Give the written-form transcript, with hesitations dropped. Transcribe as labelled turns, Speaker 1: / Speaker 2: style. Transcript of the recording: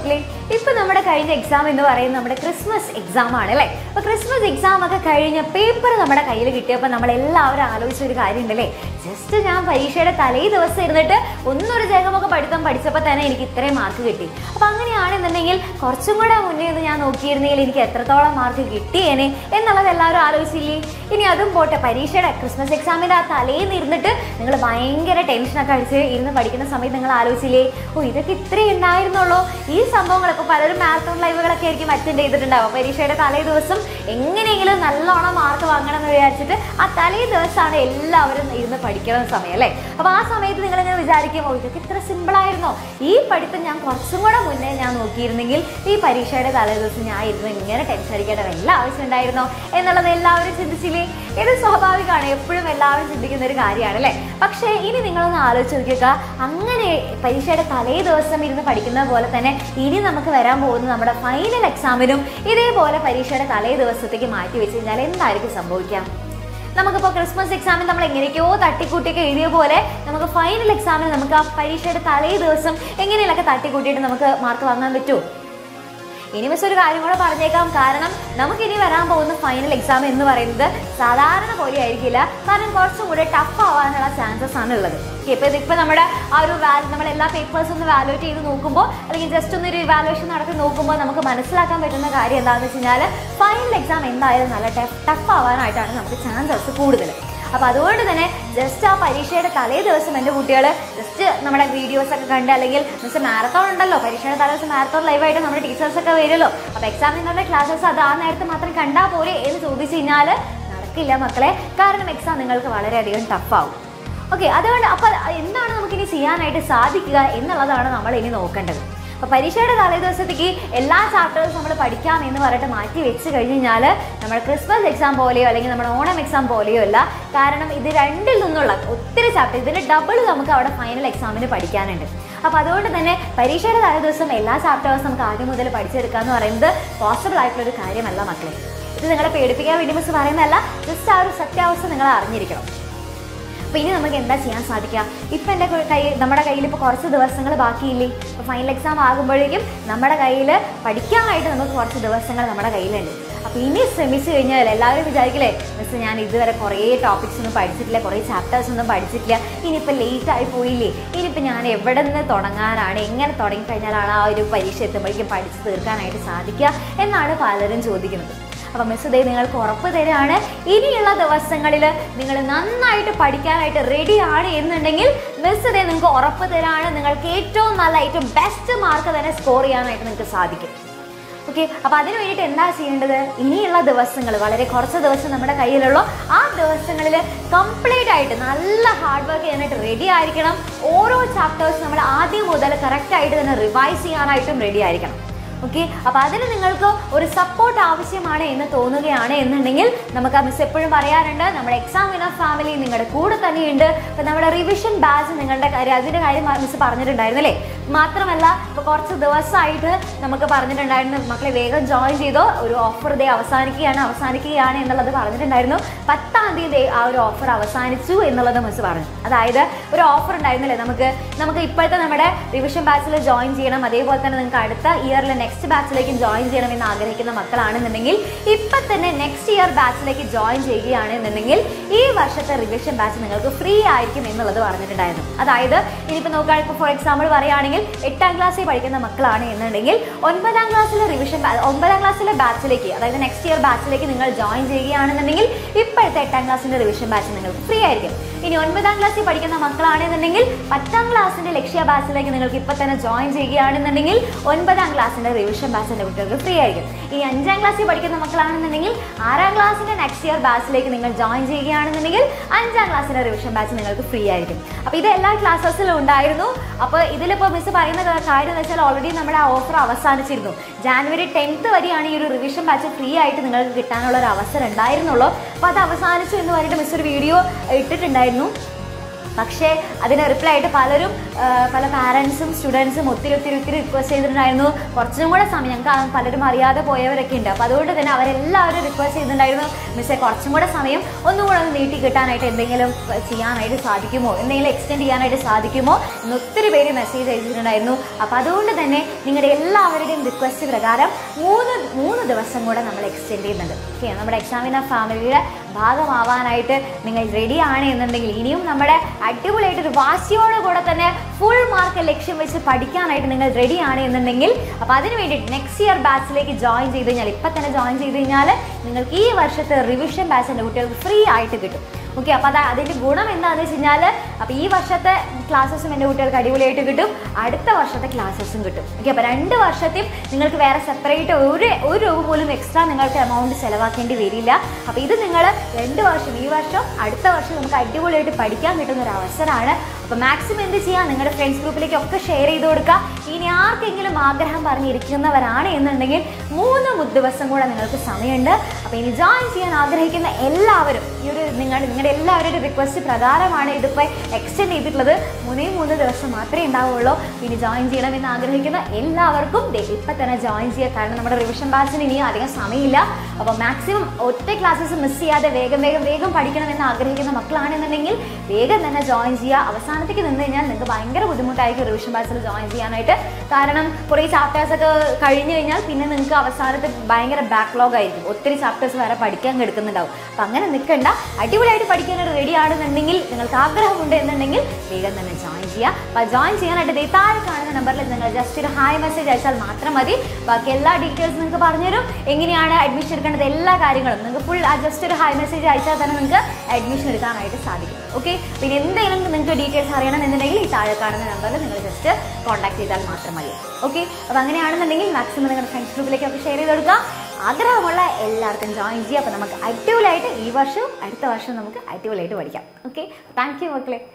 Speaker 1: മക്കളെ, ഇപ്പൊ നമ്മുടെ കഴിഞ്ഞ എക്സാം എന്ന് പറയുന്നത് നമ്മുടെ ക്രിസ്മസ് എക്സാം ആണ് അല്ലേ. അപ്പൊ ക്രിസ്മസ് എക്സാം ഒക്കെ കഴിഞ്ഞ പേപ്പർ നമ്മുടെ കയ്യിൽ കിട്ടിയപ്പോൾ നമ്മൾ എല്ലാവരും ആലോചിച്ച ഒരു കാര്യം ഉണ്ടല്ലേ, ജസ്റ്റ് ഞാൻ പരീക്ഷയുടെ തലേ ദിവസം ഇരുന്നിട്ട് ഒന്നൊരു ജേകമൊക്കെ പഠിച്ചപ്പോൾ തന്നെ എനിക്ക് ഇത്രയും മാർക്ക് കിട്ടി. അപ്പൊ അങ്ങനെയാണെന്നുണ്ടെങ്കിൽ കുറച്ചും കൂടെ മുന്നേ ഒന്ന് ഞാൻ നോക്കിയിരുന്നെങ്കിൽ എനിക്ക് എത്രത്തോളം മാർക്ക് കിട്ടിയേനെ എന്നുള്ളത് എല്ലാവരും ആലോചിച്ചില്ലേ. ഇനി അതും പോട്ടെ, പരീക്ഷയുടെ ക്രിസ്മസ് എക്സാമിന്റെ ആ തലേന്ന് ഇരുന്നിട്ട് നിങ്ങൾ ഭയങ്കര ടെൻഷനൊക്കെ അടിച്ച് ഇരുന്ന് പഠിക്കുന്ന സമയത്ത് നിങ്ങൾ ആലോചിച്ചില്ലേ, ഓ ഇതൊക്കെ ഇത്രയും ഉണ്ടായിരുന്നുള്ളൂ. ഈ സംഭവങ്ങൾ ഇപ്പോൾ പലരും മാരത്തോൺ ലൈവുകളൊക്കെ ആയിരിക്കും അറ്റൻഡ് ചെയ്തിട്ടുണ്ടാവും. പരീക്ഷയുടെ തലേ ദിവസം എങ്ങനെയെങ്കിലും നല്ലോണം മാർക്ക് വാങ്ങണം എന്ന് വിചാരിച്ചിട്ട് ആ തലേ ദിവസമാണ് എല്ലാവരും ഇരുന്ന് പഠിക്കുന്ന സമയം അല്ലേ. അപ്പോൾ ആ സമയത്ത് നിങ്ങളിങ്ങനെ വിചാരിക്കും, ഓ ഇതൊക്കെ ഇത്ര സിമ്പിളായിരുന്നോ, ഈ പഠിത്തം ഞാൻ കുറച്ചും കൂടെ മുന്നേ ഞാൻ നോക്കിയിരുന്നെങ്കിൽ ഈ പരീക്ഷയുടെ തലേ ദിവസം ഞാൻ ഇരുന്ന് ഇങ്ങനെ ടെൻഷൻ അടിക്കേണ്ട വല്ല ആവശ്യം ഉണ്ടായിരുന്നോ എന്നുള്ളത് എല്ലാവരും ചിന്തിച്ചില്ലേ. ഇത് സ്വാഭാവികമാണ്, എപ്പോഴും എല്ലാവരും ചിന്തിക്കുന്ന ഒരു കാര്യമാണ് അല്ലേ. പക്ഷേ ഇനി നിങ്ങളൊന്ന് ആലോചിച്ച് നോക്കിയൊക്കെ, അങ്ങനെ പരീക്ഷയുടെ തലേ ദിവസം ഇരുന്ന് പഠിക്കുന്ന പോലെ തന്നെ ഇനി നമുക്ക് വരാൻ പോകുന്ന നമ്മുടെ ഫൈനൽ എക്സാമിനും ഇതേപോലെ പരീക്ഷയുടെ തലേ ദിവസത്തേക്ക് മാറ്റി വെച്ച് കഴിഞ്ഞാൽ എന്തായിരിക്കും സംഭവിക്കാം? നമുക്കിപ്പോൾ ക്രിസ്മസ് എക്സാമിൽ നമ്മൾ എങ്ങനെയൊക്കെയോ തട്ടിക്കൂട്ടിയൊക്കെ എഴുതിയ പോലെ നമുക്ക് ഫൈനൽ എക്സാമിൽ നമുക്ക് ആ പരീക്ഷയുടെ തലേ ദിവസം എങ്ങനെയൊക്കെ തട്ടിക്കൂട്ടിയിട്ട് നമുക്ക് മാർക്ക് വാങ്ങാൻ പറ്റുമോ? ഇനി മിസ് ഒരു കാര്യം കൂടെ പറഞ്ഞേക്കാം, കാരണം നമുക്കിനി വരാൻ പോകുന്ന ഫൈനൽ എക്സാം എന്ന് പറയുന്നത് സാധാരണ പോലെ ആയിരിക്കില്ല. കാരണം കുറച്ചും കൂടെ ടഫ് ആവാനുള്ള ചാൻസസ് ആണ് ഉള്ളത്. ഇപ്പം നമ്മുടെ ആ ഒരു നമ്മൾ എല്ലാ പേപ്പേഴ്സും ഒന്ന് വാലുവേറ്റ് ചെയ്ത് നോക്കുമ്പോൾ, അല്ലെങ്കിൽ ജസ്റ്റ് ഒന്നൊരു ഇവാലുവേഷൻ നടത്തി നോക്കുമ്പോൾ നമുക്ക് മനസ്സിലാക്കാൻ പറ്റുന്ന കാര്യം എന്താണെന്ന് വെച്ച് കഴിഞ്ഞാൽ ഫൈനൽ എക്സാം എന്തായാലും നല്ല ടഫ് ആവാനായിട്ടാണ് നമുക്ക് ചാൻസസ് കൂടുതൽ. അപ്പോൾ അതുകൊണ്ട് തന്നെ ജസ്റ്റ് ആ പരീക്ഷയുടെ തലേ ദിവസം എൻ്റെ കുട്ടികൾ ജസ്റ്റ് നമ്മുടെ വീഡിയോസൊക്കെ കണ്ട്, അല്ലെങ്കിൽ മിസ് മാരത്തോൺ ഉണ്ടല്ലോ, പരീക്ഷയുടെ തലേ ദിവസം മാരത്തോൺ ലൈവായിട്ട് നമ്മുടെ ടീച്ചേഴ്സൊക്കെ വരുമല്ലോ, അപ്പോൾ എക്സാമിനുള്ള ക്ലാസ്സസ് അത് ആ നേരത്തെ മാത്രം കണ്ടാൽ പോരെ എന്ന് ചോദിച്ചു കഴിഞ്ഞാൽ നടക്കില്ല മക്കളെ. കാരണം എക്സാം നിങ്ങൾക്ക് വളരെയധികം ടഫാവും. ഓക്കെ, അതുകൊണ്ട് അപ്പോൾ എന്താണ് നമുക്കിനി ചെയ്യാനായിട്ട് സാധിക്കുക എന്നുള്ളതാണ് നമ്മൾ ഇനി നോക്കേണ്ടത്. അപ്പോൾ പരീക്ഷയുടെ തലേ ദിവസത്തേക്ക് എല്ലാ ചാപ്റ്റേഴ്സും നമ്മൾ പഠിക്കാം എന്ന് പറഞ്ഞിട്ട് മാറ്റി വെച്ച് കഴിഞ്ഞ് കഴിഞ്ഞാൽ നമ്മുടെ ക്രിസ്മസ് എക്സാം പോലെയോ അല്ലെങ്കിൽ നമ്മുടെ ഓണം എക്സാം പോലെയോ അല്ല. കാരണം ഇത് രണ്ടിൽ നിന്നുള്ള ഒത്തിരി ചാപ്റ്റർ, ഇതിൻ്റെ ഡബിൾ നമുക്ക് അവിടെ ഫൈനൽ എക്സാമിന് പഠിക്കാനുണ്ട്. അപ്പോൾ അതുകൊണ്ട് തന്നെ പരീക്ഷയുടെ തലേ ദിവസം എല്ലാ ചാപ്റ്റേഴ്സും നമുക്ക് ആദ്യം മുതൽ പഠിച്ചെടുക്കുക എന്ന് പറയുന്നത് പോസിബിൾ ആയിട്ടുള്ളൊരു കാര്യമല്ല മക്കളെ. ഇത് നിങ്ങളെ പേടിപ്പിക്കാൻ വേണ്ടി മിസ് പറയുന്നതല്ല, ജസ്റ്റ് ആ ഒരു സത്യാവസ്ഥ നിങ്ങൾ അറിഞ്ഞിരിക്കണം. അപ്പോൾ ഇനി നമുക്ക് എന്താ ചെയ്യാൻ സാധിക്കുക? ഇപ്പം നമ്മുടെ കയ്യിൽ ഇപ്പോൾ കുറച്ച് ദിവസങ്ങൾ ബാക്കിയില്ലേ. ഇപ്പോൾ ഫൈനൽ എക്സാം ആകുമ്പോഴേക്കും നമ്മുടെ കയ്യിൽ പഠിക്കാനായിട്ട് നമുക്ക് കുറച്ച് ദിവസങ്ങൾ നമ്മുടെ കയ്യിലുണ്ട്. അപ്പോൾ ഇനി ശ്രമിച്ചു കഴിഞ്ഞാൽ എല്ലാവരും വിചാരിക്കില്ലേ, മിസ് ഞാൻ ഇതുവരെ കുറേ ടോപ്പിക്സ് ഒന്നും പഠിച്ചിട്ടില്ല, കുറേ ചാപ്റ്റേഴ്സ് ഒന്നും പഠിച്ചിട്ടില്ല, ഇനിയിപ്പോൾ ലേറ്റായി പോയില്ലേ, ഇനിയിപ്പോൾ ഞാൻ എവിടെ നിന്ന് തുടങ്ങാനാണ്, എങ്ങനെ തുടങ്ങിക്കഴിഞ്ഞാലാണ് ആ ഒരു പരീക്ഷ എത്തുമ്പോഴേക്കും പഠിച്ച് തീർക്കാനായിട്ട് സാധിക്കുക എന്നാണ് പലരും ചോദിക്കുന്നത്. അപ്പോൾ മിസ് ദേ നിങ്ങൾക്ക് ഉറപ്പ് തരാണ്, ഇനിയുള്ള ദിവസങ്ങളിൽ നിങ്ങൾ നന്നായിട്ട് പഠിക്കാനായിട്ട് റെഡിയാണ് എന്നുണ്ടെങ്കിൽ മിസ് ദേ നിങ്ങൾക്ക് ഉറപ്പ് തരാണ്, നിങ്ങൾക്ക് ഏറ്റവും നല്ല ഏറ്റവും ബെസ്റ്റ് മാർക്ക് തന്നെ സ്കോർ ചെയ്യാനായിട്ട് നിങ്ങൾക്ക് സാധിക്കും. ഓക്കെ, അപ്പോൾ അതിന് വേണ്ടിയിട്ട് എന്താ ചെയ്യേണ്ടത്? ഇനിയുള്ള ദിവസങ്ങൾ വളരെ കുറച്ച് ദിവസം നമ്മുടെ കയ്യിലുള്ള ആ ദിവസങ്ങളിൽ കംപ്ലീറ്റ് ആയിട്ട് നല്ല ഹാർഡ് വർക്ക് ചെയ്യാനായിട്ട് റെഡി ആയിരിക്കണം. ഓരോ ചാപ്റ്റേഴ്സ് നമ്മൾ ആദ്യം മുതൽ കറക്റ്റായിട്ട് തന്നെ റിവൈസ് ചെയ്യാനായിട്ടും റെഡി ആയിരിക്കണം. ഓക്കെ, അപ്പോൾ അതിന് നിങ്ങൾക്ക് ഒരു സപ്പോർട്ട് ആവശ്യമാണ് എന്ന് തോന്നുകയാണ് എന്നുണ്ടെങ്കിൽ നമുക്ക് ആ മിസ് എപ്പോഴും പറയാറുണ്ട്, നമ്മുടെ എക്സാം വിനർ ഫാമിലി നിങ്ങളുടെ കൂടെ തന്നെയുണ്ട്. അപ്പോൾ നമ്മുടെ റിവിഷൻ ബാച്ച് നിങ്ങളുടെ കാര്യം, അതിൻ്റെ കാര്യം മിസ് പറഞ്ഞിട്ടുണ്ടായിരുന്നു അല്ലേ. മാത്രമല്ല ഇപ്പോൾ കുറച്ച് ദിവസമായിട്ട് നമുക്ക് പറഞ്ഞിട്ടുണ്ടായിരുന്നു, മക്കളെ വേഗം ജോയിൻ ചെയ്തോ, ഒരു ഓഫർ ഡേ അവസാനിക്കുകയാണ് എന്നുള്ളത് പറഞ്ഞിട്ടുണ്ടായിരുന്നു. 10-ാം തീയതി ആ ഒരു ഓഫർ അവസാനിച്ചു എന്നുള്ളത് മിസ് പറഞ്ഞു. അതായത് ഒരു ഓഫർ ഉണ്ടായിരുന്നില്ലേ, നമുക്ക് ഇപ്പോഴത്തെ നമ്മുടെ റിവിഷൻ ബാച്ചിൽ ജോയിൻ ചെയ്യണം, അതേപോലെ തന്നെ നിങ്ങൾക്ക് അടുത്ത ഇയറിൽ നെക്സ്റ്റ് ബാച്ചിലേക്ക് ജോയിൻ ചെയ്യണമെന്ന് ആഗ്രഹിക്കുന്ന മക്കളാണെന്നുണ്ടെങ്കിൽ ഇപ്പം തന്നെ നെക്സ്റ്റ് ഇയർ ബാച്ചിലേക്ക് ജോയിൻ ചെയ്യുകയാണെന്നുണ്ടെങ്കിൽ ഈ വർഷത്തെ റിവിഷൻ ബാച്ച് നിങ്ങൾക്ക് ഫ്രീ ആയിരിക്കും എന്നുള്ളത് പറഞ്ഞിട്ടുണ്ടായിരുന്നു. അതായത് ഇനിയിപ്പോൾ നോക്കുകയാണെങ്കിൽ ഇപ്പോൾ ഫോർ എക്സാമ്പിൾ പറയുകയാണെങ്കിൽ 8ാം ക്ലാസ്സിൽ പഠിക്കുന്ന മക്കളാണ് എന്നുണ്ടെങ്കിൽ 9ാം ക്ലാസ്സിലെ റിവിഷൻ 9ാം ക്ലാസ്സിലെ ബാച്ചിലേക്ക്, അതായത് നെക്സ്റ്റ് ഇയർ ബാച്ചിലേക്ക് നിങ്ങൾ ജോയിൻ ചെയ്യുകയാണെന്നുണ്ടെങ്കിൽ ഇപ്പോഴത്തെ 8ാം ക്ലാസ്സിൻ്റെ റിവിഷൻ ബാച്ച് നിങ്ങൾക്ക് ഫ്രീ ആയിരിക്കും. ഇനി 9ാം ക്ലാസ്സിൽ പഠിക്കുന്ന മക്കളാണെന്നുണ്ടെങ്കിൽ 10ാം ക്ലാസ്സിൻ്റെ ലക്ഷ്യ ബാച്ചിലേക്ക് നിങ്ങൾക്ക് ഇപ്പോൾ തന്നെ ജോയിൻ ചെയ്യുകയാണെന്നുണ്ടെങ്കിൽ 9ാം ക്ലാസ്സിൻ്റെ റിവിഷൻ ബാച്ചിൻ്റെ കുട്ടികൾക്ക് ഫ്രീ ആയിരിക്കും. ഇനി 5ാം ക്ലാസ്സിൽ പഠിക്കുന്ന മക്കളാണെന്നുണ്ടെങ്കിൽ 6ാം ക്ലാസ്സിൻ്റെ നെക്സ്റ്റ് ഇയർ ബാച്ചിലേക്ക് നിങ്ങൾ ജോയിൻ ചെയ്യുകയാണെന്നുണ്ടെങ്കിൽ 5ാം ക്ലാസ്സിൻ്റെ റിവിഷൻ ബാച്ച് നിങ്ങൾക്ക് ഫ്രീ ആയിരിക്കും. അപ്പോൾ ഇത് എല്ലാ ക്ലാസ്സസിലും ഉണ്ടായിരുന്നു. അപ്പോൾ ഇതിലിപ്പോൾ മിസ് പറയുന്ന കാര്യം എന്ന് വെച്ചാൽ ഓൾറെഡി നമ്മുടെ ആ ഓഫർ അവസാനിച്ചിരുന്നു. ജാനുവരി 10th വരെയാണ് ഈ ഒരു റിവിഷൻ ബാച്ച് ഫ്രീ ആയിട്ട് നിങ്ങൾക്ക് കിട്ടാനുള്ള ഒരു അവസരം ഉണ്ടായിരുന്നുള്ളൂ. അപ്പോൾ അത് അവസാനിച്ചു എന്ന് പറഞ്ഞിട്ട് മിസ് ഒരു വീഡിയോ ഇട്ടിട്ടുണ്ടായിരുന്നു. പക്ഷേ അതിന് റിപ്ലൈ ആയിട്ട് പലരും പല പാരൻസും സ്റ്റുഡൻസും ഒത്തിരി റിക്വസ്റ്റ് ചെയ്തിട്ടുണ്ടായിരുന്നു. കുറച്ചും കൂടെ സമയം, ഞങ്ങൾക്ക് പലരും അറിയാതെ പോയവരൊക്കെ ഉണ്ട്. അപ്പോൾ അതുകൊണ്ട് തന്നെ അവരെല്ലാവരും റിക്വസ്റ്റ് ചെയ്തിട്ടുണ്ടായിരുന്നു, മിസ്സേ കുറച്ചും കൂടെ സമയം ഒന്നുകൂടെ ഒന്ന് നീട്ടി കിട്ടാനായിട്ട് എന്തെങ്കിലും ചെയ്യാനായിട്ട് സാധിക്കുമോ, എന്തെങ്കിലും എക്സ്റ്റെൻഡ് ചെയ്യാനായിട്ട് സാധിക്കുമോ എന്ന് ഒത്തിരി പേര് മെസ്സേജ് അയച്ചിട്ടുണ്ടായിരുന്നു. അപ്പോൾ അതുകൊണ്ട് തന്നെ നിങ്ങളുടെ എല്ലാവരുടെയും റിക്വസ്റ്റ് പ്രകാരം മൂന്ന് ദിവസം കൂടെ നമ്മൾ എക്സ്റ്റെൻഡ് ചെയ്യുന്നുണ്ട്. ഓക്കെ, നമ്മുടെ എക്സാമിനർ ഫാമിലിയുടെ ഭാഗമാവാനായിട്ട് നിങ്ങൾ റെഡിയാണ് എന്നുണ്ടെങ്കിൽ, ഇനിയും നമ്മുടെ അടിപൊളിയായിട്ടൊരു വാശിയോടുകൂടെ തന്നെ ഫുൾ മാർക്ക് ലക്ഷ്യം വെച്ച് പഠിക്കാനായിട്ട് നിങ്ങൾ റെഡിയാണ് എന്നുണ്ടെങ്കിൽ, അപ്പോൾ അതിന് വേണ്ടിയിട്ട് നെക്സ്റ്റ് ഇയർ ബാച്ചിലേക്ക് ജോയിൻ ചെയ്ത് കഴിഞ്ഞാൽ, ഇപ്പം തന്നെ ജോയിൻ ചെയ്ത് കഴിഞ്ഞാൽ നിങ്ങൾക്ക് ഈ വർഷത്തെ റിവിഷൻ ബാച്ച് എൻ്റെ കുട്ടികൾക്ക് ഫ്രീ ആയിട്ട് കിട്ടും. ഓക്കെ, അപ്പോൾ അതിൻ്റെ ഗുണം എന്താണെന്ന് വെച്ച് കഴിഞ്ഞാൽ, അപ്പോൾ ഈ വർഷത്തെ ക്ലാസ്സസും എൻ്റെ കുട്ടികൾക്ക് അടിപൊളിയായിട്ട് കിട്ടും, അടുത്ത വർഷത്തെ ക്ലാസ്സസും കിട്ടും. ഓക്കെ, അപ്പോൾ 2 വർഷത്തെയും നിങ്ങൾക്ക് വേറെ സെപ്പറേറ്റ് ഒരു രൂപ പോലും എക്സ്ട്രാ നിങ്ങൾക്ക് എമൗണ്ട് ചിലവാക്കേണ്ടി വരില്ല. അപ്പോൾ ഇത് നിങ്ങൾ 2 വർഷം, ഈ വർഷം അടുത്ത വർഷം നമുക്ക് അടിപൊളിയായിട്ട് പഠിക്കാൻ കിട്ടുന്ന ഒരു അവസരമാണ്. അപ്പോൾ മാക്സിമം എന്ത് ചെയ്യുക, നിങ്ങളുടെ ഫ്രണ്ട്സ് ഗ്രൂപ്പിലേക്കൊക്കെ ഷെയർ ചെയ്ത് കൊടുക്കുക. ഇനി ആർക്കെങ്കിലും ആഗ്രഹം പറഞ്ഞിരിക്കുന്നവരാണ് എന്നുണ്ടെങ്കിൽ 3 ദിവസം കൂടെ നിങ്ങൾക്ക് സമയമുണ്ട്. അപ്പോൾ ഇനി ജോയിൻ ചെയ്യാൻ ആഗ്രഹിക്കുന്ന എല്ലാവരും, ഈ ഒരു നിങ്ങളുടെ എല്ലാവരുടെ റിക്വസ്റ്റ് പ്രകാരമാണ് ഇതിപ്പോൾ എക്സ്റ്റെൻഡ് ചെയ്തിട്ടുള്ളത്. 3 ദിവസം മാത്രമേ ഉണ്ടാവുള്ളൂ. ഇനി ജോയിൻ ചെയ്യണമെന്ന് ആഗ്രഹിക്കുന്ന എല്ലാവർക്കും ഇപ്പം തന്നെ ജോയിൻ ചെയ്യുക. കാരണം നമ്മുടെ റിവിഷൻ ബാച്ചിന് ഇനിയും അധികം സമയമില്ല. അപ്പോൾ മാക്സിമം ഒറ്റ ക്ലാസ്സസ് മിസ് ചെയ്യാതെ വേഗം പഠിക്കണമെന്ന് ആഗ്രഹിക്കുന്ന മക്കളാണെന്നുണ്ടെങ്കിൽ വേഗം തന്നെ ജോയിൻ ചെയ്യുക. അവസാനത്തേക്ക് നിന്ന് കഴിഞ്ഞാൽ നിങ്ങൾക്ക് ഭയങ്കര ബുദ്ധിമുട്ടായിരിക്കും റിവിഷൻ ബാച്ചിൽ ജോയിൻ ചെയ്യാനായിട്ട്. കാരണം കുറേ ചാപ്റ്റേഴ്സൊക്കെ കഴിഞ്ഞ് കഴിഞ്ഞാൽ പിന്നെ നിങ്ങൾക്ക് അവസാനത്തെ ഭയങ്കര ബാക്ക്ലോഗ് ആയിരിക്കും, ഒത്തിരി ചാപ്റ്റേഴ്സ് വരെ പഠിക്കാൻ കിടക്കുന്നുണ്ടാവും. അപ്പം അങ്ങനെ നിൽക്കണ്ട, അടിപൊളിയായിട്ട് പഠിക്കാനായിട്ട് റെഡി ആണെന്നുണ്ടെങ്കിൽ, നിങ്ങൾക്ക് ആഗ്രഹമുണ്ട് എന്നുണ്ടെങ്കിൽ വേഗം തന്നെ ജോയിൻ ചെയ്യുക. അപ്പോൾ ജോയിൻ ചെയ്യാനായിട്ട് താഴെ കാണുന്ന നമ്പറിൽ നിങ്ങൾ ജസ്റ്റ് ഒരു ഹായ് മെസ്സേജ് അയച്ചാൽ മാത്രം മതി. ബാക്കി എല്ലാ ഡീറ്റെയിൽസും നിങ്ങൾക്ക് പറഞ്ഞുതരും, എങ്ങനെയാണ് അഡ്മിഷൻ എടുക്കേണ്ടത്, എല്ലാ കാര്യങ്ങളും നിങ്ങൾക്ക് ഫുൾ ജസ്റ്റ് ഒരു ഹായ് മെസ്സേജ് അയച്ചാൽ തന്നെ നിങ്ങൾക്ക് അഡ്മിഷൻ എടുക്കാനായിട്ട് സാധിക്കും. ഓക്കെ, പിന്നെ എന്തെങ്കിലും നിങ്ങൾക്ക് ഡീറ്റെയിൽസ് അറിയണമെന്നുണ്ടെങ്കിൽ ഈ താഴെ കാണുന്ന നമ്പറിൽ നിങ്ങൾ ജസ്റ്റ് കോൺടാക്ട് ചെയ്താൽ മാത്രം മതി. ഓക്കെ, അപ്പോൾ അങ്ങനെയാണെന്നുണ്ടെങ്കിൽ മാക്സിമം നിങ്ങളുടെ ഫ്രണ്ട്സ് ഗ്രൂപ്പിലേക്കൊക്കെ ഷെയർ ചെയ്ത് കൊടുക്കുക. ആഗ്രഹമുള്ള എല്ലാവർക്കും ജോയിൻ ചെയ്യുക. അപ്പോൾ നമുക്ക് അടിപൊളിയായിട്ട് ഈ വർഷവും അടുത്ത വർഷവും നമുക്ക് അടിപൊളിയായിട്ട് പഠിക്കാം. ഓക്കെ, താങ്ക് യു മക്കളെ.